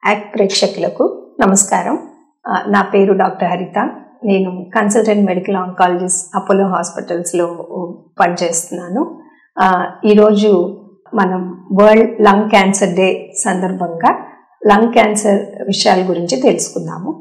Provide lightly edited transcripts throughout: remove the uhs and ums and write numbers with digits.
Act ప్రేక్షకులకు నమస్కారం. నా పేరు డాక్టర్ హరిత. నేను కన్సల్టెంట్ మెడికల్ ఆంకాలజిస్ట్ అపోలో హాస్పిటల్స్లో పనిచేస్తున్నాను. ఈరోజు మనం వరల్డ్ లంగ్ క్యాన్సర్ డే సందర్భంగా లంగ్ క్యాన్సర్ విషయాల గురించి తెలుసుకుందాము.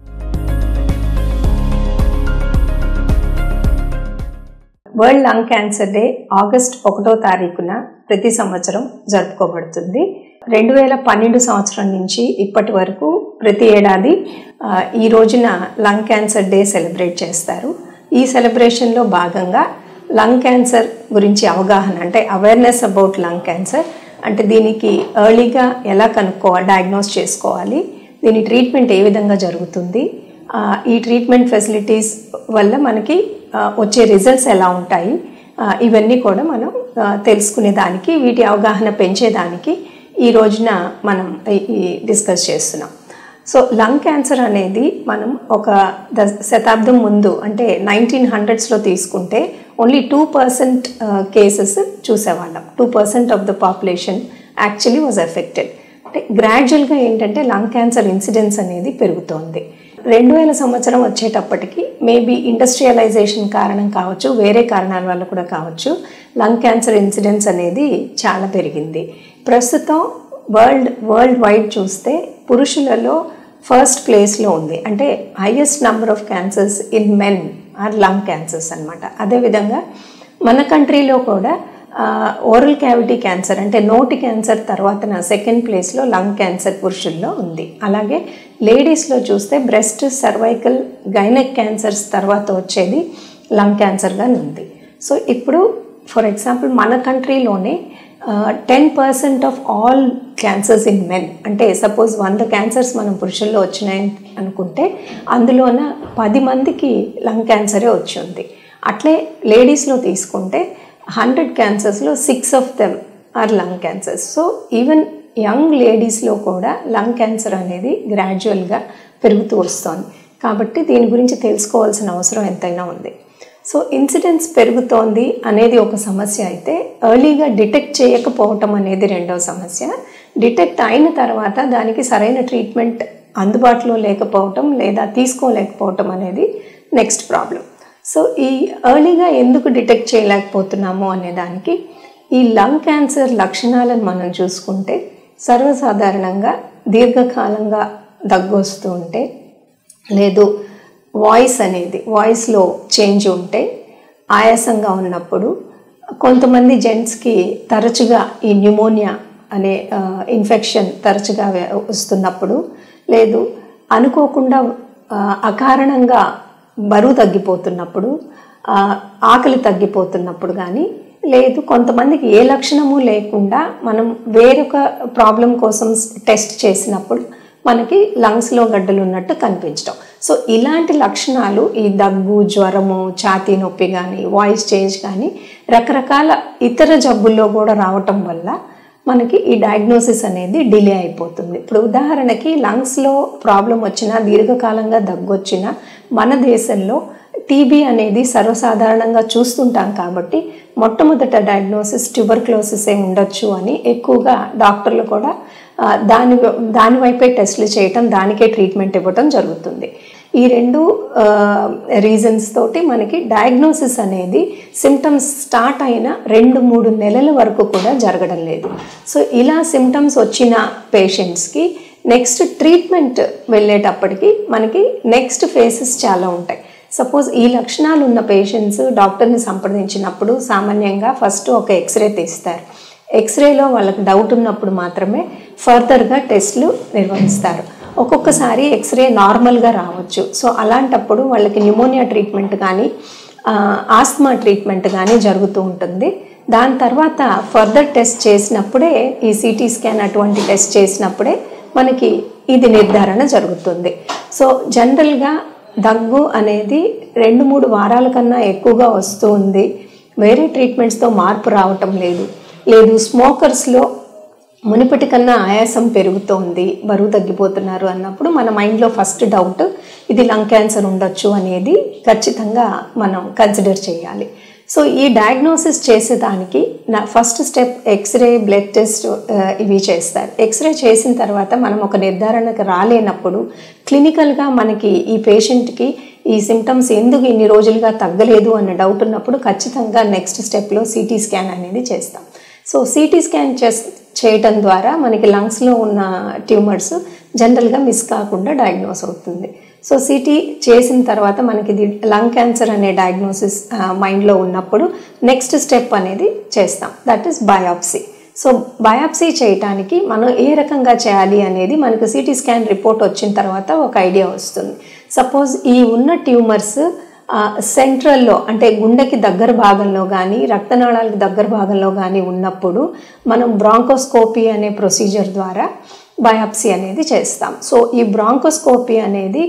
World lung cancer day August 1వ తారీఖున ప్రతి సంవత్సరం జరుపుకోబడుతుంది. 2012 సంవత్సరం నుంచి ఇప్పటి వరకు ప్రతి ఏడాది ఈ రోజున లంగ్ క్యాన్సర్ డే సెలబ్రేట్ చేస్తారు. ఈ సెలబ్రేషన్లో భాగంగా లంగ్ క్యాన్సర్ గురించి అవగాహన, అంటే అవేర్నెస్ అబౌట్ లంగ్ క్యాన్సర్, అంటే దీనికి ఎర్లీగా ఎలా డయాగ్నోస్ చేసుకోవాలి, దీని ట్రీట్మెంట్ ఏ విధంగా జరుగుతుంది, ఈ ట్రీట్మెంట్ ఫెసిలిటీస్ వల్ల మనకి వచ్చే రిజల్ట్స్ ఎలా ఉంటాయి, ఇవన్నీ కూడా మనం తెలుసుకునేదానికి, వీటి అవగాహన పెంచేదానికి ఈ రోజున మనం డిస్కస్ చేస్తున్నాం. సో లంగ్ క్యాన్సర్ అనేది మనం ఒక శతాబ్దం ముందు, అంటే 1900s తీసుకుంటే ఓన్లీ 2% కేసెస్ చూసేవాళ్ళం. 2% of the population actually was affected. అంటే గ్రాడ్యువల్గా ఏంటంటే లంగ్ క్యాన్సర్ ఇన్సిడెన్స్ అనేది పెరుగుతోంది. 2000 సంవత్సరం వచ్చేటప్పటికి మేబీ ఇండస్ట్రియలైజేషన్ కారణం కావచ్చు, వేరే కారణాల వల్ల కూడా కావచ్చు, లంగ్ క్యాన్సర్ ఇన్సిడెన్స్ అనేది చాలా పెరిగింది. ప్రస్తుతం వరల్డ్ వైడ్ చూస్తే పురుషులలో ఫస్ట్ ప్లేస్లో ఉంది. అంటే highest number of cancers in men are lung cancers అనమాట. అదేవిధంగా మన కంట్రీలో కూడా ఓరల్ క్యావిటీ క్యాన్సర్, అంటే నోటి క్యాన్సర్ తర్వాత సెకండ్ ప్లేస్లో లంగ్ క్యాన్సర్ పురుషుల్లో ఉంది. అలాగే లేడీస్లో చూస్తే బ్రెస్ట్, సర్వైకల్, గైనక్ క్యాన్సర్స్ తర్వాత వచ్చేది లంగ్ క్యాన్సర్గా ఉంది. సో ఇప్పుడు ఫర్ ఎగ్జాంపుల్ మన కంట్రీలోనే 10% of all cancers in men, అంటే సపోజ్ 100 క్యాన్సర్స్ మనం పురుషుల్లో వచ్చినాయి అనుకుంటే అందులోన 10 మందికి లంగ్ క్యాన్సరే వచ్చి ఉంది. అట్లే లేడీస్లో తీసుకుంటే 100 క్యాన్సర్స్లో 6 of them are lung cancers. So even young లేడీస్లో కూడా లంగ్ క్యాన్సర్ అనేది గ్రాడ్యువల్గా పెరుగుతూ వస్తుంది. కాబట్టి దీని గురించి తెలుసుకోవాల్సిన అవసరం ఎంతైనా ఉంది. సో ఇన్సిడెన్స్ పెరుగుతోంది అనేది ఒక సమస్య అయితే, ఎర్లీగా డిటెక్ట్ చేయకపోవటం అనేది రెండవ సమస్య. డిటెక్ట్ అయిన తర్వాత దానికి సరైన ట్రీట్మెంట్ అందుబాటులో లేకపోవటం లేదా తీసుకోలేకపోవటం అనేది నెక్స్ట్ ప్రాబ్లం. సో ఈ ఎర్లీగా ఎందుకు డిటెక్ట్ చేయలేకపోతున్నాము అనేదానికి ఈ లంగ్ క్యాన్సర్ లక్షణాలను మనం చూసుకుంటే, సర్వసాధారణంగా దీర్ఘకాలంగా దగ్గు వస్తూ ఉంటే, లేదు వాయిస్లో చేంజ్ ఉంటే, ఆయాసంగా ఉన్నప్పుడు, కొంతమంది జెంట్స్కి తరచుగా ఈ న్యూమోనియా అనే ఇన్ఫెక్షన్ తరచుగా వస్తున్నప్పుడు, లేదు అనుకోకుండా అకారణంగా బరువు తగ్గిపోతున్నప్పుడు, ఆకలి తగ్గిపోతున్నప్పుడు కానీ, లేదు కొంతమందికి ఏ లక్షణము లేకుండా మనం వేరొక ప్రాబ్లం కోసం టెస్ట్ చేసినప్పుడు మనకి లంగ్స్లో గడ్డలు ఉన్నట్టు కనిపించడం. సో ఇలాంటి లక్షణాలు, ఈ దగ్గు, జ్వరము, ఛాతీ నొప్పి కానీ, వాయిస్ చేంజ్ కానీ రకరకాల ఇతర జబ్బుల్లో కూడా రావటం వల్ల మనకి ఈ డయాగ్నోసిస్ అనేది డిలే అయిపోతుంది. ఇప్పుడు ఉదాహరణకి లంగ్స్లో ప్రాబ్లం వచ్చినా, దీర్ఘకాలంగా దగ్గు వచ్చినా మన దేశంలో టీబీ అనేది సర్వసాధారణంగా చూస్తుంటాం. కాబట్టి మొట్టమొదట డయాగ్నోసిస్ ట్యూబర్క్లోసిసే ఉండొచ్చు అని ఎక్కువగా డాక్టర్లు కూడా దాని వైపే టెస్టులు చేయటం, దానికే ట్రీట్మెంట్ ఇవ్వటం జరుగుతుంది. ఈ రెండు రీజన్స్ తోటి మనకి డయాగ్నోసిస్ అనేది సిమ్టమ్స్ స్టార్ట్ అయిన 2-3 నెలల వరకు కూడా జరగడం లేదు. సో ఇలా సిమ్టమ్స్ వచ్చిన పేషెంట్స్కి నెక్స్ట్ ట్రీట్మెంట్ వెళ్ళేటప్పటికి మనకి నెక్స్ట్ ఫేసెస్ చాలా ఉంటాయి. సపోజ్ ఈ లక్షణాలు ఉన్న పేషెంట్స్ డాక్టర్ని సంప్రదించినప్పుడు సామాన్యంగా ఫస్ట్ ఒక ఎక్స్రే తీస్తారు. ఎక్స్రేలో వాళ్ళకి డౌట్ ఉన్నప్పుడు మాత్రమే ఫర్దర్గా టెస్టులు నిర్వహిస్తారు. ఒక్కొక్కసారి ఎక్స్రే నార్మల్గా రావచ్చు. సో అలాంటప్పుడు వాళ్ళకి న్యూమోనియా ట్రీట్మెంట్ కానీ, ఆస్మా ట్రీట్మెంట్ కానీ జరుగుతూ ఉంటుంది. దాని తర్వాత ఫర్దర్ టెస్ట్ చేసినప్పుడే, ఈ సిటీ స్కాన్ అటువంటి టెస్ట్ చేసినప్పుడే మనకి ఇది నిర్ధారణ జరుగుతుంది. సో జనరల్గా దగ్గు అనేది 2-3 వారాల కన్నా ఎక్కువగా వస్తూ ఉంది, వేరే ట్రీట్మెంట్స్తో మార్పు రావటం లేదు, స్మోకర్స్లో మునిపటి కన్నా ఆయాసం పెరుగుతోంది, బరువు తగ్గిపోతున్నారు అన్నప్పుడు మన మైండ్లో ఫస్ట్ డౌట్ ఇది లంగ్ క్యాన్సర్ ఉండొచ్చు అనేది ఖచ్చితంగా మనం కన్సిడర్ చేయాలి. సో ఈ డయాగ్నోసిస్ చేసేదానికి నా first step X-ray, blood test ఇవి చేస్తారు. ఎక్స్రే చేసిన తర్వాత మనం ఒక నిర్ధారణకు రాలేనప్పుడు క్లినికల్గా మనకి ఈ పేషెంట్కి ఈ సిమ్టమ్స్ ఎందుకు ఇన్ని రోజులుగా తగ్గలేదు అన్న డౌట్ ఉన్నప్పుడు ఖచ్చితంగా నెక్స్ట్ స్టెప్లో సిటీ స్కాన్ అనేది చేస్తాం. సో సిటీ స్కాన్ చేయటం ద్వారా మనకి లంగ్స్లో ఉన్న ట్యూమర్స్ జనరల్గా మిస్ కాకుండా డయాగ్నోస్ అవుతుంది. సో సిటీ చేసిన తర్వాత మనకి ఇది లంగ్ క్యాన్సర్ అనే డయాగ్నోసిస్ మైండ్లో ఉన్నప్పుడు నెక్స్ట్ స్టెప్ అనేది చేస్తాం, that is biopsy. So biopsy చేయటానికి మనం ఏ రకంగా చేయాలి అనేది మనకు సిటీ స్కాన్ రిపోర్ట్ వచ్చిన తర్వాత ఒక ఐడియా వస్తుంది. సపోజ్ ఈ ఉన్న ట్యూమర్స్ సెంట్రల్లో అంటే గుండెకి దగ్గర భాగంలో కానీ రక్తనాళాలకు దగ్గర భాగంలో కానీ ఉన్నప్పుడు మనం బ్రాంకోస్కోపీ అనే ప్రొసీజర్ ద్వారా బయాప్సీ అనేది చేస్తాం. సో ఈ బ్రాంకోస్కోపీ అనేది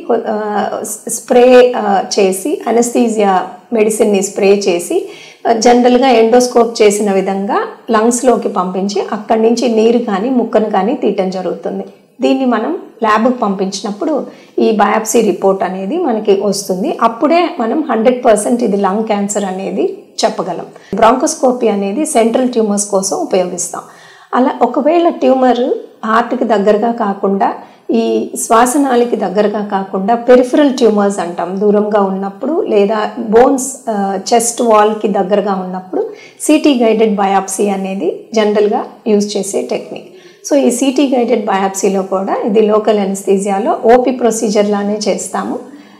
స్ప్రే చేసి అనస్థీజియా మెడిసిన్ని స్ప్రే చేసి జనరల్గా ఎండోస్కోప్ చేసిన విధంగా లంగ్స్లోకి పంపించి అక్కడి నుంచి నీరు కానీ ముక్కను కానీ తీయటం జరుగుతుంది. దీన్ని మనం ల్యాబ్కి పంపించినప్పుడు ఈ బయాప్సీ రిపోర్ట్ అనేది మనకి వస్తుంది. అప్పుడే మనం 100% ఇది లంగ్ క్యాన్సర్ అనేది చెప్పగలం. బ్రాంకోస్కోపీ అనేది సెంట్రల్ ట్యూమర్స్ కోసం ఉపయోగిస్తాం. అలా ఒకవేళ ట్యూమర్ హార్ట్కి దగ్గరగా కాకుండా ఈ శ్వాసనాళికి దగ్గరగా కాకుండా పెరిఫరల్ ట్యూమర్స్ అంటాం, దూరంగా ఉన్నప్పుడు లేదా బోన్స్ చెస్ట్ వాల్కి దగ్గరగా ఉన్నప్పుడు సిటీ గైడెడ్ బయాప్సీ అనేది జనరల్గా యూజ్ చేసే టెక్నిక్. సో ఈ సిటీ గైడెడ్ బయాప్సీలో కూడా ఇది లోకల్ అనస్థీజియాలో ఓపీ ప్రొసీజర్ లానే చేస్తాము.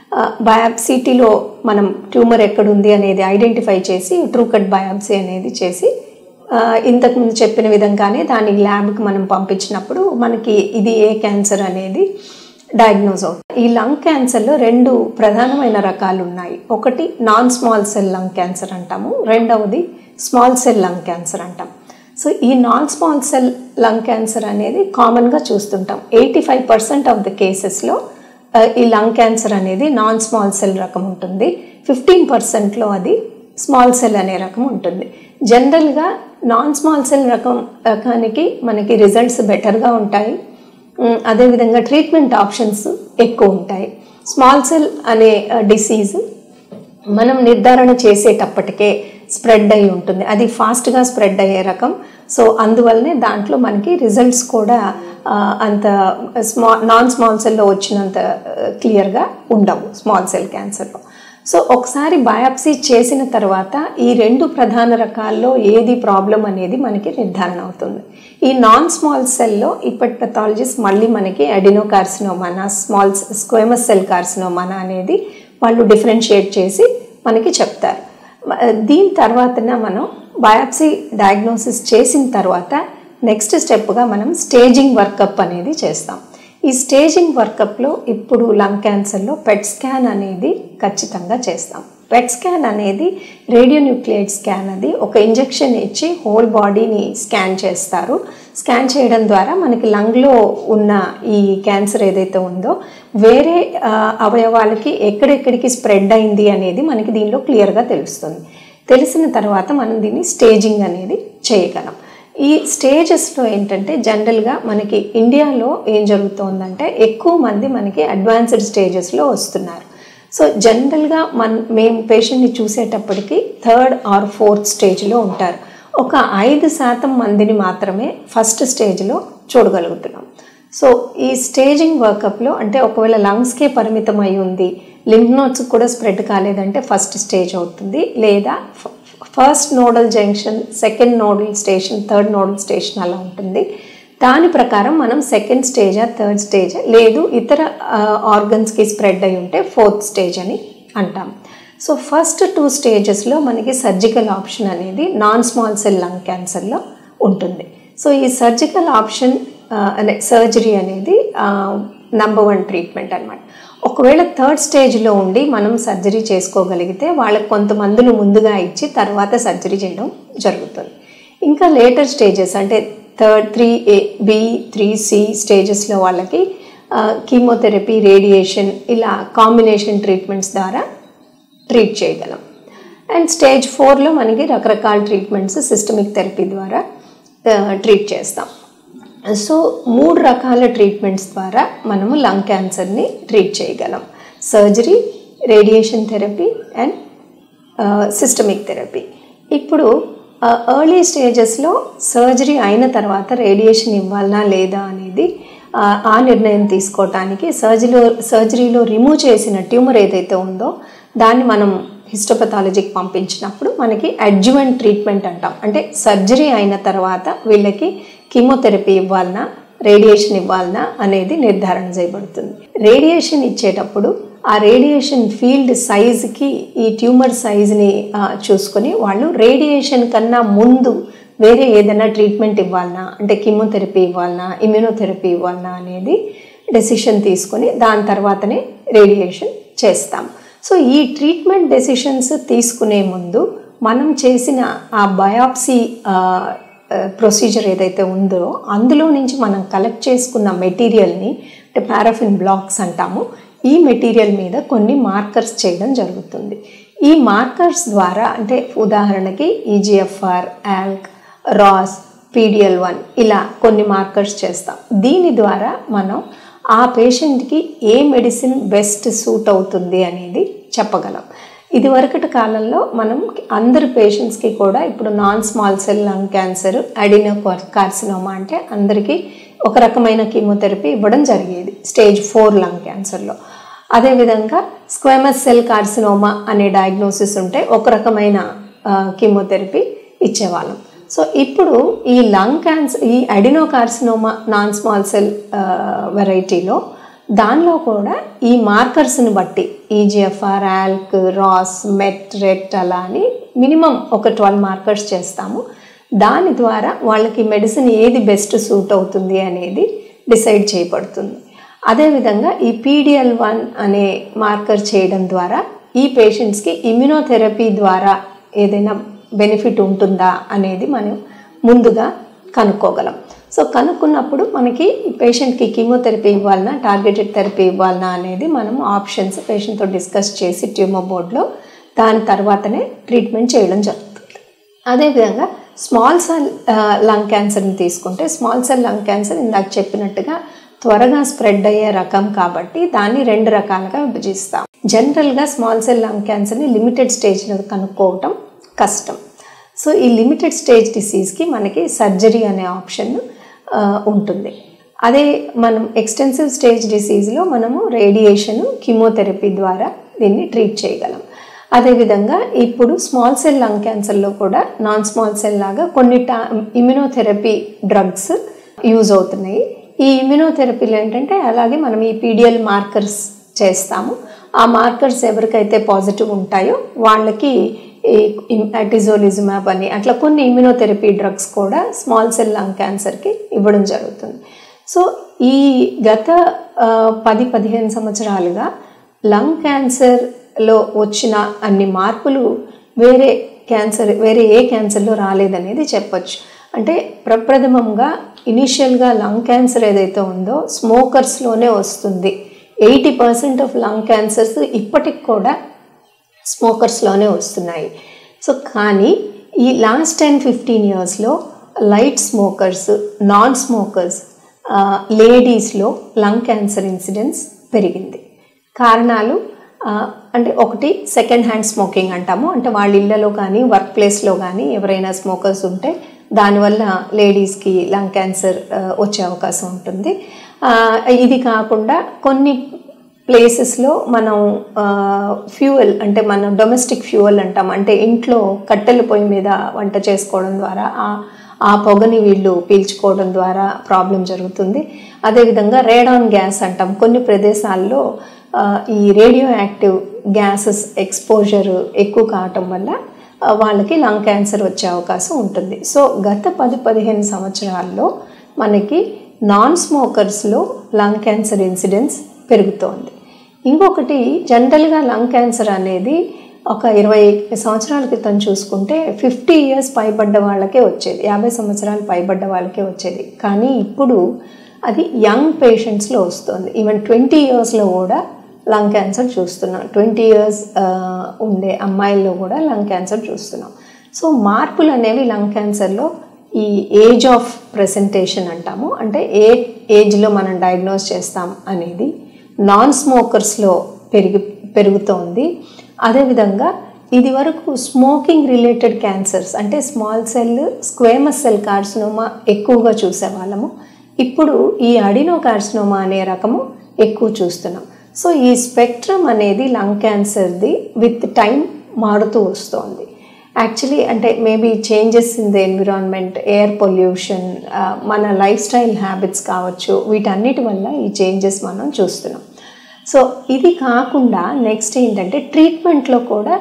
సిటీలో మనం ట్యూమర్ ఎక్కడుంది అనేది ఐడెంటిఫై చేసి ట్రూ కట్ బయాప్సీ అనేది చేసి ఇంతకుముందు చెప్పిన విధంగానే దాన్ని ల్యాబ్కి మనం పంపించినప్పుడు మనకి ఇది ఏ క్యాన్సర్ అనేది డయాగ్నోజ్ అవుతుంది. ఈ లంగ్ క్యాన్సర్లో 2 ప్రధానమైన రకాలు ఉన్నాయి. ఒకటి non small cell lung cancer అంటాము, రెండవది స్మాల్ సెల్ లంగ్ క్యాన్సర్ అంటాం. సో ఈ non small cell lung cancer అనేది కామన్గా చూస్తుంటాం. 85% ఆఫ్ ద కేసెస్లో ఈ లంగ్ క్యాన్సర్ అనేది నాన్ స్మాల్ సెల్ రకం ఉంటుంది. 15%లో అది స్మాల్ సెల్ అనే రకం ఉంటుంది. జనరల్గా నాన్ స్మాల్ సెల్ రకానికి మనకి రిజల్ట్స్ బెటర్గా ఉంటాయి, అదేవిధంగా ట్రీట్మెంట్ ఆప్షన్స్ ఎక్కువ ఉంటాయి. స్మాల్ సెల్ అనే డిసీజ్ మనం నిర్ధారణ చేసేటప్పటికే స్ప్రెడ్ అయి ఉంటుంది, అది ఫాస్ట్గా స్ప్రెడ్ అయ్యే రకం. సో అందువల్లనే దాంట్లో మనకి రిజల్ట్స్ కూడా అంత నాన్ స్మాల్ సెల్లో వచ్చినంత క్లియర్గా ఉండవు స్మాల్ సెల్ క్యాన్సర్లో. సో ఒకసారి బయాప్సీ చేసిన తర్వాత ఈ 2 ప్రధాన రకాల్లో ఏది ప్రాబ్లం అనేది మనకి నిర్ధారణ అవుతుంది. ఈ నాన్ స్మాల్ సెల్లో ఇప్పటి పెథాలజిస్ట్ మళ్ళీ మనకి అడినోకార్సినోమానా, స్మాల్ స్క్వేమస్ సెల్ కార్సినోమానా అనేది వాళ్ళు డిఫరెన్షియేట్ చేసి మనకి చెప్తారు. దీని తర్వాతన మనం బయాప్సీ డయాగ్నోసిస్ చేసిన తర్వాత నెక్స్ట్ స్టెప్గా మనం స్టేజింగ్ వర్కప్ అనేది చేస్తాం. ఈ స్టేజింగ్ వర్కప్లో ఇప్పుడు లంగ్ క్యాన్సర్లో పెట్ స్కాన్ అనేది ఖచ్చితంగా చేస్తాం. పెట్ స్కాన్ అనేది రేడియోన్యూక్లియైడ్ స్కాన్, అది ఒక ఇంజెక్షన్ ఇచ్చి హోల్ బాడీని స్కాన్ చేస్తారు. స్కాన్ చేయడం ద్వారా మనకి లంగ్లో ఉన్న ఈ క్యాన్సర్ ఏదైతే ఉందో వేరే అవయవాలకి ఎక్కడెక్కడికి స్ప్రెడ్ అయింది అనేది మనకి దీనిలో క్లియర్గా తెలుస్తుంది. తెలిసిన తర్వాత మనం దీన్ని స్టేజింగ్ అనేది చేయగలం. ఈ స్టేజెస్లో ఏంటంటే జనరల్గా మనకి ఇండియాలో ఏం జరుగుతుందంటే ఎక్కువ మంది మనకి అడ్వాన్స్డ్ స్టేజెస్లో వస్తున్నారు. సో జనరల్గా మేము పేషెంట్ని చూసేటప్పటికి 3rd or 4th స్టేజ్లో ఉంటారు. ఒక 5% మందిని మాత్రమే ఫస్ట్ స్టేజ్లో చూడగలుగుతున్నాం. సో ఈ స్టేజింగ్ వర్కప్లో అంటే ఒకవేళ లంగ్స్కే పరిమితం అయి ఉంది, లింఫ్ నోడ్స్ కూడా స్ప్రెడ్ కాలేదంటే ఫస్ట్ స్టేజ్ అవుతుంది, లేదా first nodal junction, second nodal station, third nodal station అలా ఉంటుంది. దాని ప్రకారం మనం సెకండ్ స్టేజా, థర్డ్ స్టేజ్, లేదు ఇతర ఆర్గన్స్కి స్ప్రెడ్ అయి ఉంటే 4th స్టేజ్ అని అంటాం. సో ఫస్ట్ 2 స్టేజెస్లో మనకి సర్జికల్ ఆప్షన్ అనేది నాన్ స్మాల్ సెల్ లంగ్ క్యాన్సర్లో ఉంటుంది. సో ఈ సర్జికల్ ఆప్షన్ అనే సర్జరీ అనేది నంబర్ 1 ట్రీట్మెంట్ అనమాట. ఒకవేళ 3rd స్టేజ్లో ఉండి మనం సర్జరీ చేసుకోగలిగితే వాళ్ళకి కొంత మందులు ముందుగా ఇచ్చి తర్వాత సర్జరీ చేయడం జరుగుతుంది. ఇంకా లేటర్ స్టేజెస్ అంటే 3rd, 3A, B, 3C స్టేజెస్లో వాళ్ళకి కీమోథెరపీ, రేడియేషన్ ఇలా కాంబినేషన్ ట్రీట్మెంట్స్ ద్వారా ట్రీట్ చేయగలం. అండ్ స్టేజ్ 4లో మనకి రకరకాల ట్రీట్మెంట్స్ సిస్టమిక్ థెరపీ ద్వారా ట్రీట్ చేస్తాం. సో 3 రకాల ట్రీట్మెంట్స్ ద్వారా మనము లంగ్ క్యాన్సర్ని ట్రీట్ చేయగలం: surgery, radiation therapy and systemic therapy. ఇప్పుడు ఎర్లీ స్టేజెస్లో సర్జరీ అయిన తర్వాత రేడియేషన్ ఇవ్వాలనా లేదా అనేది ఆ నిర్ణయం తీసుకోవటానికి సర్జరీలో రిమూవ్ చేసిన ట్యూమర్ ఏదైతే ఉందో దాన్ని మనం హిస్టోపథాలజీకి పంపించినప్పుడు మనకి అడ్జువెంట్ ట్రీట్మెంట్ అంటాం. అంటే సర్జరీ అయిన తర్వాత వీళ్ళకి కీమోథెరపీ ఇవ్వాలనా రేడియేషన్ ఇవ్వాలనా అనేది నిర్ధారణ చేయబడుతుంది. రేడియేషన్ ఇచ్చేటప్పుడు ఆ రేడియేషన్ ఫీల్డ్ సైజ్కి ఈ ట్యూమర్ సైజ్ని చూసుకొని వాళ్ళు రేడియేషన్ కన్నా ముందు వేరే ఏదైనా ట్రీట్మెంట్ ఇవ్వాలనా, అంటే కీమోథెరపీ ఇవ్వాలనా ఇమ్యూనోథెరపీ ఇవ్వాలనా అనేది డెసిషన్ తీసుకొని దాని తర్వాతనే రేడియేషన్ చేస్తాం. సో ఈ ట్రీట్మెంట్ డెసిషన్స్ తీసుకునే ముందు మనం చేసిన ఆ బయాప్సీ ప్రొసీజర్ ఏదైతే ఉందో అందులో నుంచి మనం కలెక్ట్ చేసుకున్న మెటీరియల్ని అంటే పారాఫిన్ బ్లాక్స్ అంటాము. ఈ మెటీరియల్ మీద కొన్ని మార్కర్స్ చేయడం జరుగుతుంది. ఈ మార్కర్స్ ద్వారా అంటే ఉదాహరణకి ఈజిఎఫ్ఆర్, ఆల్క్, రాస్, PDL1 ఇలా కొన్ని మార్కర్స్ చేస్తాం. దీని ద్వారా మనం ఆ పేషెంట్కి ఏ మెడిసిన్ బెస్ట్ సూట్ అవుతుంది అనేది చెప్పగలం. ఇదివరకటి కాలంలో మనం అందరి పేషెంట్స్కి కూడా ఇప్పుడు non small cell lung cancer, adenocarcinoma అంటే అందరికీ ఒక రకమైన కీమోథెరపీ ఇవ్వడం జరిగేది స్టేజ్ 4 లంగ్ క్యాన్సర్లో. అదేవిధంగా స్క్వేమస్ సెల్ కార్సినోమా అనే డయాగ్నోసిస్ ఉంటే ఒక రకమైన కీమోథెరపీ ఇచ్చేవాళ్ళం. సో ఇప్పుడు ఈ లంగ్ క్యాన్సర్, ఈ adenocarcinoma non small cell variety దానిలో కూడా ఈ మార్కర్స్ని బట్టి EGFR, ALK, RAS, MET, RET అలా అని మినిమం ఒక 12 మార్కర్స్ చేస్తాము. దాని ద్వారా వాళ్ళకి మెడిసిన్ ఏది బెస్ట్ సూట్ అవుతుంది అనేది డిసైడ్ చేయబడుతుంది. అదేవిధంగా ఈ PDL1 అనే మార్కర్ చేయడం ద్వారా ఈ పేషెంట్స్కి ఇమ్యూనోథెరపీ ద్వారా ఏదైనా బెనిఫిట్ ఉంటుందా అనేది మనం ముందుగా కనుక్కోగలం. సో కనుక్కున్నప్పుడు మనకి పేషెంట్కి కీమోథెరపీ ఇవ్వాలన్నా టార్గెటెడ్ థెరపీ ఇవ్వాలన్నా అనేది మనం ఆప్షన్స్ పేషెంట్తో డిస్కస్ చేసి ట్యూమర్ బోర్డ్లో దాని తర్వాతనే ట్రీట్మెంట్ చేయడం జరుగుతుంది. అదేవిధంగా స్మాల్ సెల్ లంగ్ క్యాన్సర్ని తీసుకుంటే స్మాల్ సెల్ లంగ్ క్యాన్సర్ ఇందాక చెప్పినట్టుగా త్వరగా స్ప్రెడ్ అయ్యే రకం కాబట్టి దాన్ని 2 రకాలుగా విభజిస్తాం. జనరల్గా స్మాల్ సెల్ లంగ్ క్యాన్సర్ని లిమిటెడ్ స్టేజ్లో కనుక్కోవటం కష్టం. సో ఈ లిమిటెడ్ స్టేజ్ డిసీజ్కి మనకి సర్జరీ అనే ఆప్షన్ ఉంటుంది. అదే మనం ఎక్స్టెన్సివ్ స్టేజ్ డిసీజ్లో మనము రేడియేషన్, కీమోథెరపీ ద్వారా దీన్ని ట్రీట్ చేయగలం. అదేవిధంగా ఇప్పుడు స్మాల్ సెల్ లంగ్ క్యాన్సర్లో కూడా నాన్ స్మాల్ సెల్ లాగా కొన్ని ఇమ్యూనోథెరపీ డ్రగ్స్ యూజ్ అవుతున్నాయి. ఈ ఇమ్యూనోథెరపీలో ఏంటంటే అలాగే మనం ఈ PDL మార్కర్స్ చేస్తాము. ఆ మార్కర్స్ ఎవరికైతే పాజిటివ్ ఉంటాయో వాళ్ళకి అటిజోలిజుమాబ్ అని అట్లా కొన్ని ఇమ్యూనోథెరపీ డ్రగ్స్ కూడా స్మాల్ సెల్ లంగ్ క్యాన్సర్కి ఇవ్వడం జరుగుతుంది. సో ఈ గత 10-15 సంవత్సరాలుగా లంగ్ క్యాన్సర్లో వచ్చిన అన్ని మార్పులు వేరే ఏ క్యాన్సర్లో రాలేదనేది చెప్పొచ్చు. అంటే ప్రప్రథమంగా ఇనిషియల్గా లంగ్ క్యాన్సర్ ఏదైతే ఉందో స్మోకర్స్లోనే వస్తుంది. 80% ఆఫ్ లంగ్ క్యాన్సర్స్ ఇప్పటికి కూడా స్మోకర్స్లోనే వస్తున్నాయి. సో కానీ ఈ లాస్ట్ 10-15 ఇయర్స్లో లైట్ స్మోకర్స్, నాన్ స్మోకర్స్, లేడీస్లో లంగ్ క్యాన్సర్ ఇన్సిడెన్స్ పెరిగింది. కారణాలు అంటే ఒకటి సెకండ్ హ్యాండ్ స్మోకింగ్ అంటాము. అంటే వాళ్ళ ఇళ్లలో కానీ వర్క్ ప్లేస్లో కానీ ఎవరైనా స్మోకర్స్ ఉంటే దానివల్ల లేడీస్కి లంగ్ క్యాన్సర్ వచ్చే అవకాశం ఉంటుంది. ఇది కాకుండా కొన్ని ప్లేసెస్లో మనం ఫ్యూయల్ అంటే మనం డొమెస్టిక్ ఫ్యూయల్ అంటాం. అంటే ఇంట్లో కట్టెల పొయ్యి మీద వంట చేసుకోవడం ద్వారా ఆ పొగని వీళ్ళు పీల్చుకోవడం ద్వారా ప్రాబ్లం జరుగుతుంది. అదేవిధంగా రేడాన్ గ్యాస్ అంటాం. కొన్ని ప్రదేశాల్లో ఈ రేడియో యాక్టివ్ గ్యాసెస్ ఎక్స్పోజర్ ఎక్కువ కావటం వల్ల వాళ్ళకి లంగ్ క్యాన్సర్ వచ్చే అవకాశం ఉంటుంది. సో గత 10-15 సంవత్సరాల్లో మనకి నాన్ స్మోకర్స్లో లంగ్ క్యాన్సర్ ఇన్సిడెన్స్ పెరుగుతోంది. ఇంకొకటి జనరల్గా లంగ్ క్యాన్సర్ అనేది ఒక 20 సంవత్సరాల క్రితం చూసుకుంటే 50 ఇయర్స్ పైబడ్డ వాళ్ళకే వచ్చేది, 50 సంవత్సరాలు పైబడ్డ వాళ్ళకే వచ్చేది. కానీ ఇప్పుడు అది యంగ్ పేషెంట్స్లో వస్తుంది. ఈవెన్ 20 ఇయర్స్లో కూడా లంగ్ క్యాన్సర్ చూస్తున్నాం. 20 ఇయర్స్ ఉండే అమ్మాయిల్లో కూడా లంగ్ క్యాన్సర్ చూస్తున్నాం. సో మార్పులు అనేవి లంగ్ క్యాన్సర్లో ఈ ఏజ్ ఆఫ్ ప్రెసెంటేషన్ అంటాము. అంటే ఏ ఏజ్లో మనం డయాగ్నోస్ చేస్తాం అనేది నాన్ స్మోకర్స్లో పెరుగుతోంది. అదేవిధంగా ఇది వరకు స్మోకింగ్ రిలేటెడ్ క్యాన్సర్స్ అంటే small cell squamous cell carcinoma ఎక్కువగా చూసేవాళ్ళము. ఇప్పుడు ఈ అడినో కార్సినోమా అనే రకము ఎక్కువ చూస్తున్నాం. సో ఈ స్పెక్ట్రమ్ అనేది లంగ్ క్యాన్సర్ది విత్ టైం మారుతూ వస్తుంది. యాక్చువల్లీ అంటే maybe changes in the environment, air pollution, మన లైఫ్ స్టైల్ హ్యాబిట్స్ కావచ్చు, వీటన్నిటి వల్ల ఈ చేంజెస్ మనం చూస్తున్నాం. సో ఇది కాకుండా నెక్స్ట్ ఏంటంటే ట్రీట్మెంట్లో కూడా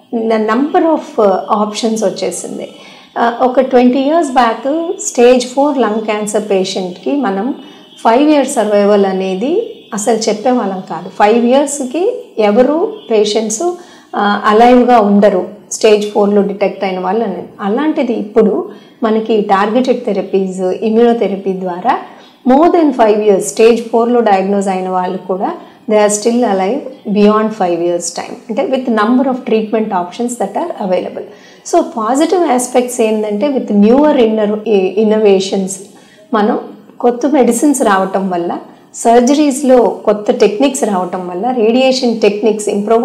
నంబర్ ఆఫ్ ఆప్షన్స్ వచ్చేసింది. ఒక 20 years back stage 4 lung cancer పేషెంట్కి మనం 5 years సర్వైవల్ అనేది అసలు చెప్పేవాళ్ళం కాదు. 5 yearsకి ఎవరు పేషెంట్స్ అలైవ్గా ఉండరు స్టేజ్ 4లో డిటెక్ట్ అయిన వాళ్ళు అనేది. అలాంటిది ఇప్పుడు మనకి టార్గెటెడ్ థెరపీస్, ఇమ్యూనోథెరపీ ద్వారా మోర్ దెన్ 5 years స్టేజ్ 4లో డయాగ్నోజ్ అయిన వాళ్ళు కూడా they are still alive beyond 5 years time, అంటే with number of treatment options that are available. So positive aspects ఏంటంటే విత్ న్యూవర్ ఇన్నోవేషన్స్ మనం కొత్త మెడిసిన్స్ రావటం వల్ల, సర్జరీస్లో కొత్త టెక్నిక్స్ రావటం వల్ల, రేడియేషన్ టెక్నిక్స్ ఇంప్రూవ్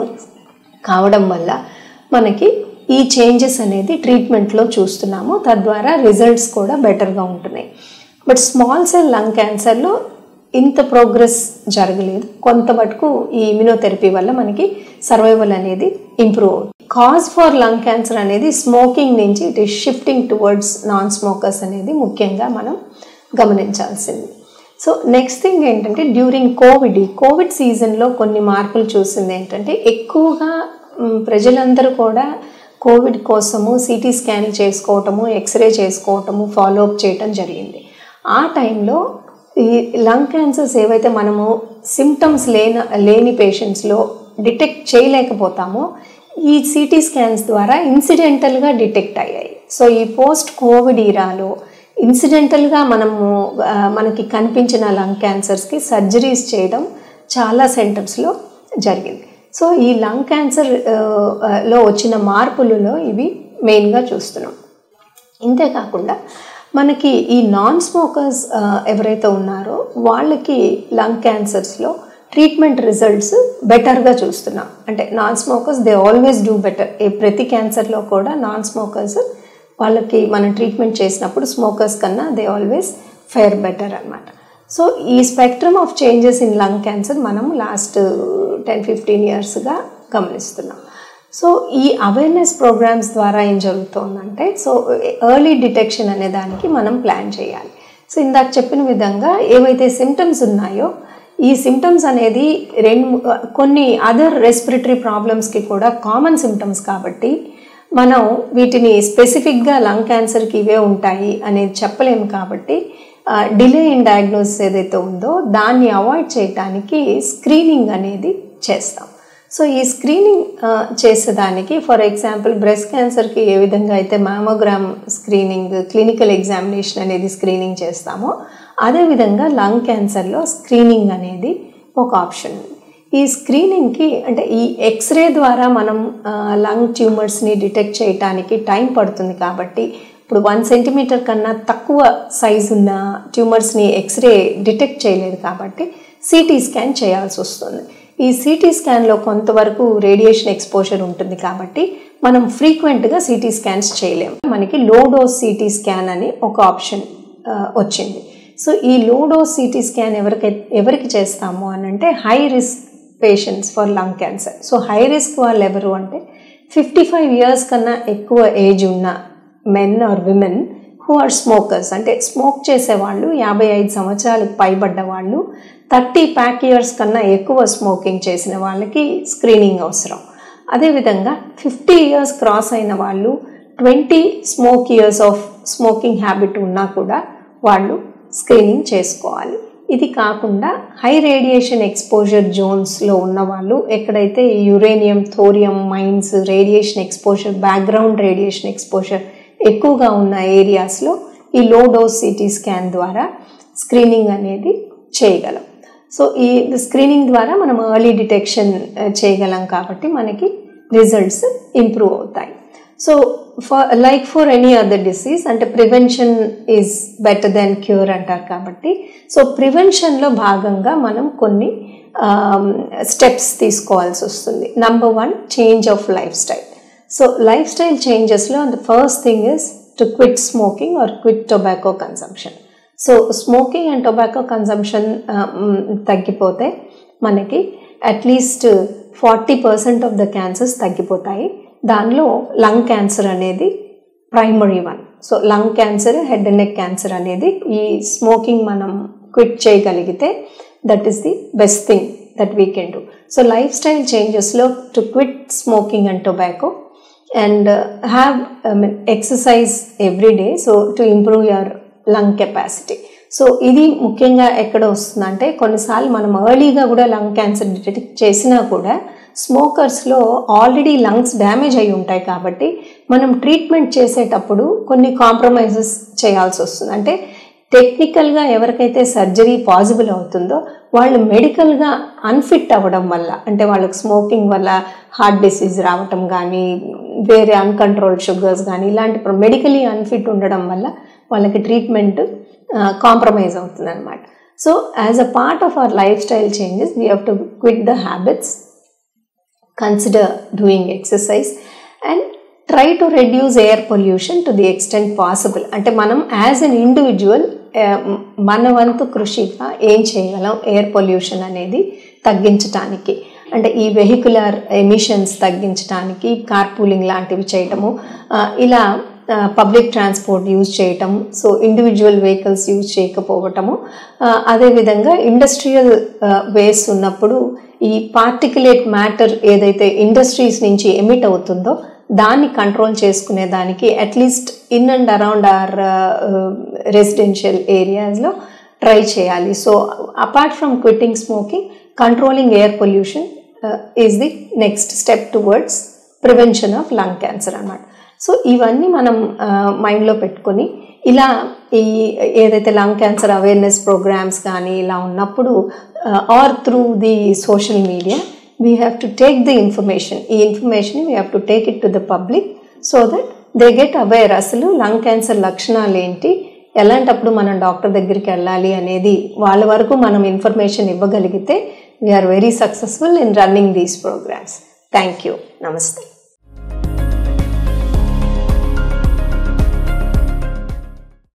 కావడం వల్ల మనకి ఈ చేంజెస్ అనేది ట్రీట్మెంట్లో చూస్తున్నాము. తద్వారా రిజల్ట్స్ కూడా బెటర్గా ఉంటున్నాయి. బట్ స్మాల్ సెల్ లంగ్ క్యాన్సర్లో ఇంత ప్రోగ్రెస్ జరగలేదు. కొంత మటుకు ఈ ఇమ్యూనోథెరపీ వల్ల మనకి సర్వైవల్ అనేది ఇంప్రూవ్ అవుతుంది. కాజ్ ఫర్ లంగ్ క్యాన్సర్ అనేది స్మోకింగ్ నుంచి it is shifting towards non smokers అనేది ముఖ్యంగా మనం గమనించాల్సింది. సో నెక్స్ట్ థింగ్ ఏంటంటే డ్యూరింగ్ కోవిడ్ సీజన్లో కొన్ని మార్పులు చూసింది ఏంటంటే ఎక్కువగా ప్రజలందరూ కూడా కోవిడ్ కోసము సిటీ స్కాన్ చేసుకోవటము, ఎక్స్రే చేసుకోవటము, ఫాలోఅప్ చేయటం జరిగింది. ఆ టైంలో ఈ లంగ్ క్యాన్సర్స్ ఏవైతే మనము సిమ్టమ్స్ లేని పేషెంట్స్లో డిటెక్ట్ చేయలేకపోతామో ఈ సిటీ స్కాన్స్ ద్వారా ఇన్సిడెంటల్గా డిటెక్ట్ అయ్యాయి. సో ఈ పోస్ట్ కోవిడ్ ఈరాలో ఇన్సిడెంటల్గా మనకి కనిపించిన లంగ్ క్యాన్సర్స్కి సర్జరీస్ చేయడం చాలా సెంటర్స్లో జరిగింది. సో ఈ లంగ్ క్యాన్సర్ లో వచ్చిన మార్పులలో ఇవి మెయిన్గా చూస్తున్నాం. ఇంతేకాకుండా మనకి ఈ నాన్ స్మోకర్స్ ఎవరైతే ఉన్నారో వాళ్ళకి లంగ్ క్యాన్సర్స్లో ట్రీట్మెంట్ రిజల్ట్స్ బెటర్గా చూస్తున్నాం. అంటే non smokers they always do better. ప్రతి క్యాన్సర్లో కూడా నాన్ స్మోకర్స్ వాళ్ళకి మనం ట్రీట్మెంట్ చేసినప్పుడు స్మోకర్స్ కన్నా దే ఆల్వేస్ ఫేర్ బెటర్ అన్నమాట. సో ఈ spectrum of changes in lung cancer మనం లాస్ట్ 10-15 yearsగా గమనిస్తున్నాం. సో ఈ అవేర్నెస్ ప్రోగ్రామ్స్ ద్వారా ఏం జరుగుతుందంటే సో ఎర్లీ డిటెక్షన్ అనే దానికి మనం ప్లాన్ చేయాలి. సో ఇందాక చెప్పిన విధంగా ఏవైతే సిమ్టమ్స్ ఉన్నాయో ఈ సిమ్టమ్స్ అనేది కొన్ని అదర్ రెస్పిరేటరీ ప్రాబ్లమ్స్కి కూడా కామన్ సిమ్టమ్స్ కాబట్టి మనం వీటిని స్పెసిఫిక్గా లంగ్ క్యాన్సర్కి ఇవే ఉంటాయి అనేది చెప్పలేము. కాబట్టి డిలే ఇన్ డయాగ్నోసిస్ ఏదైతే ఉందో దాన్ని అవాయిడ్ చేయడానికి స్క్రీనింగ్ అనేది చేస్తాం. సో ఈ స్క్రీనింగ్ చేసేదానికి ఫర్ ఎగ్జాంపుల్ బ్రెస్ట్ క్యాన్సర్కి ఏ విధంగా అయితే మ్యామోగ్రామ్ స్క్రీనింగ్, క్లినికల్ ఎగ్జామినేషన్ అనేది స్క్రీనింగ్ చేస్తామో అదేవిధంగా లంగ్ క్యాన్సర్లో స్క్రీనింగ్ అనేది ఒక ఆప్షన్. ఈ స్క్రీనింగ్కి అంటే ఈ ఎక్స్రే ద్వారా మనం లంగ్ ట్యూమర్స్ని డిటెక్ట్ చేయడానికి టైం పడుతుంది. కాబట్టి ఇప్పుడు 1 centimeter కన్నా తక్కువ సైజు ఉన్న ట్యూమర్స్ని ఎక్స్రే డిటెక్ట్ చేయలేదు కాబట్టి సిటీ స్కాన్ చేయాల్సి వస్తుంది. ఈ సిటీ స్కాన్లో కొంతవరకు రేడియేషన్ ఎక్స్పోజర్ ఉంటుంది కాబట్టి మనం ఫ్రీక్వెంట్గా సిటీ స్కాన్స్ చేయలేము. మనకి లో డోస్ సిటీ స్కాన్ అని ఒక ఆప్షన్ వచ్చింది. సో ఈ లో డోస్ సిటీ స్కాన్ ఎవరికి చేస్తాము అని అంటే high risk patients for lung cancer. So high risk వాళ్ళు ఎవరు అంటే 55 years కన్నా ఎక్కువ ఏజ్ ఉన్న men or women who are smokers, అంటే స్మోక్ చేసేవాళ్ళు, 55 సంవత్సరాలకు పైబడ్డ వాళ్ళు, 30 pack years కన్నా ఎక్కువ స్మోకింగ్ చేసిన వాళ్ళకి స్క్రీనింగ్ అవసరం. అదేవిధంగా 50 years క్రాస్ అయిన వాళ్ళు, 20 years ఆఫ్ స్మోకింగ్ హ్యాబిట్ ఉన్నా కూడా వాళ్ళు స్క్రీనింగ్ చేసుకోవాలి. ఇది కాకుండా హై రేడియేషన్ ఎక్స్పోజర్ జోన్స్లో ఉన్నవాళ్ళు, ఎక్కడైతే uranium, thorium mines radiation exposure, background radiation exposure ఎక్కువగా ఉన్న ఏరియాస్లో ఈ లో డోస్ సిటీ స్కాన్ ద్వారా స్క్రీనింగ్ అనేది చేయగలం. సో ఈ స్క్రీనింగ్ ద్వారా మనం ఎర్లీ డిటెక్షన్ చేయగలం కాబట్టి మనకి రిజల్ట్స్ ఇంప్రూవ్ అవుతాయి. So for any other disease అంటే prevention is better than cure అంటారు కాబట్టి సో ప్రివెన్షన్లో భాగంగా మనం కొన్ని స్టెప్స్ తీసుకోవాల్సి వస్తుంది. Number 1 change of life style. So lifestyle changes lo the first thing is to quit smoking or quit tobacco consumption. So smoking and tobacco consumption తగ్గిపోతే మనకి at least 40% of the cancers తగ్గిపోతాయి. దానిలో lung cancer అనేది primary one. So lung cancer, head and neck cancer అనేది ఈ smoking మనం quit చేయగలిగితే that is the best thing that we can do. So lifestyle changes lo to quit smoking and tobacco and have exercise every day, so to improve your lung capacity. So ఇది ముఖ్యంగా ఎక్కడ వస్తుందంటే కొన్నిసార్లు మనం ఎర్లీగా కూడా lung cancer detect చేసినా కూడా స్మోకర్స్లో ఆల్రెడీ లంగ్స్ డ్యామేజ్ అయి ఉంటాయి కాబట్టి మనం ట్రీట్మెంట్ చేసేటప్పుడు కొన్ని కాంప్రమైజెస్ చేయాల్సి వస్తుంది. అంటే టెక్నికల్గా ఎవరికైతే సర్జరీ పాసిబుల్ అవుతుందో వాళ్ళు మెడికల్గా అన్ఫిట్ అవ్వడం వల్ల, అంటే వాళ్ళకి స్మోకింగ్ వల్ల హార్ట్ డిసీజ్ రావటం కానీ వేరే అన్కంట్రోల్డ్ షుగర్స్ కానీ ఇలాంటి మెడికలీ అన్ఫిట్ ఉండడం వల్ల వాళ్ళకి ట్రీట్మెంట్ కాంప్రమైజ్ అవుతుంది అనమాట. So as a part of our life style changes we have to quit the habits, consider doing exercise and try to reduce air pollution to the extent possible. అంటే మనం as an individual మన వంతు కృషిగా ఏం చేయగలం air pollution అనేది తగ్గించడానికి, అంటే ఈ వెహికులర్ ఎమిషన్స్ తగ్గించడానికి కార్పూలింగ్ లాంటివి చేయటము, ఇలా పబ్లిక్ ట్రాన్స్పోర్ట్ యూజ్ చేయటం, సో ఇండివిజువల్ వెహికల్స్ యూజ్ చేయకపోవటము, అదేవిధంగా ఇండస్ట్రియల్ వేస్ట్ ఉన్నప్పుడు ఈ పార్టికులేట్ మ్యాటర్ ఏదైతే ఇండస్ట్రీస్ నుంచి ఎమిట్ అవుతుందో దాన్ని కంట్రోల్ చేసుకునే దానికి at least in and around our residential ఏరియాస్లో ట్రై చేయాలి. So apart from quitting smoking, controlling air pollution is the next step towards prevention of lung cancer అన్నమాట. సో ఇవన్నీ మనం మైండ్లో పెట్టుకొని ఇలా ఈ ఏదైతే లంగ్ క్యాన్సర్ అవేర్నెస్ ప్రోగ్రామ్స్ కానీ ఇలా ఉన్నప్పుడు or through the social media we have to take the information, ఈ information we have to take it to the public so that they get aware అసలు లంగ్ క్యాన్సర్ లక్షణాలు ఏంటి, ఎలాంటప్పుడు మనం doctor దగ్గరికి వెళ్ళాలి అనేది వాళ్ళ వరకు మనం ఇన్ఫర్మేషన్ ఇవ్వగలిగితే we are very successful in running these programs. Thank you. Namaste.